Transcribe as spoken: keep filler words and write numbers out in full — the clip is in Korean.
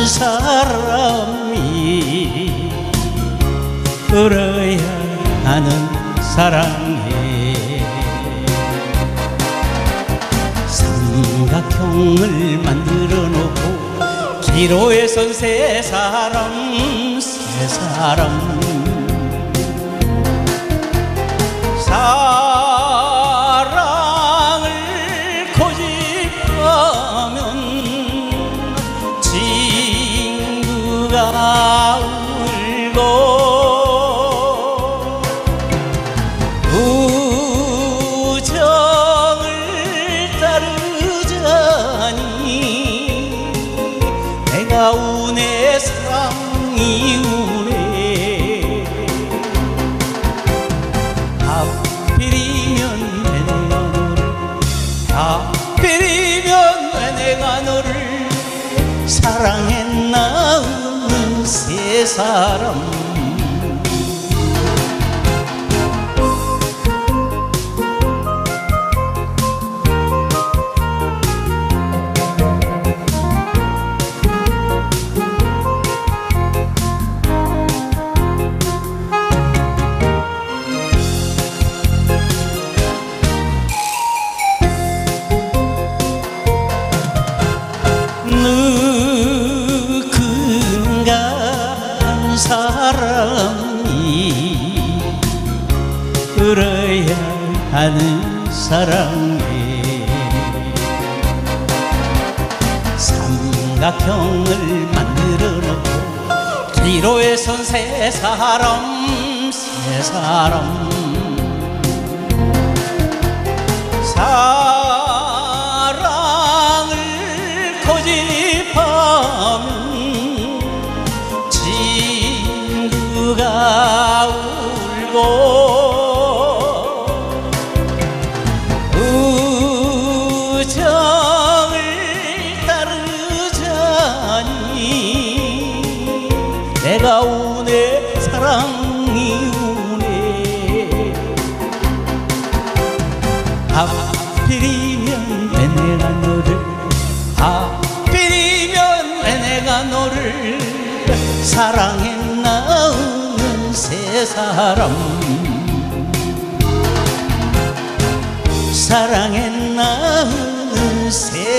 사람이 울어야 하는 사랑해. 삼각형을 만들어 놓고 기로에 선 세 사람, 세 사람. 사랑을 고집하면 친구가 울고 우정을 따르자니 내가 우네 사랑이 우네. 하필이면 왜 내가 너를 하필이면 왜 내가 너를 사랑했나 웃는 세 사람. 누군가 사람이 울어야 하는 사랑에 삼각형을 만들어 놓고 기로에 선 세 사람, 세 사람. 사랑을 고집하면 친구가 울고 우정을 따르자니 내가 우네 사랑이 우네. 하필이면 왜 내가 너를 하필이면 왜 내가 너를 사랑했나 웃는 세 사람. 사랑했나 웃는 세